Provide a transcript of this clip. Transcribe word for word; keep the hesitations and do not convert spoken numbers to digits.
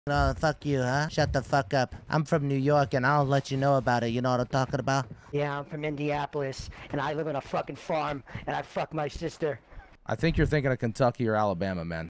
Oh, fuck you, huh? Shut the fuck up. I'm from New York, and I'll let you know about it. You know what I'm talking about? Yeah, I'm from Indianapolis, and I live on a fucking farm, and I fuck my sister. I think you're thinking of Kentucky or Alabama, man.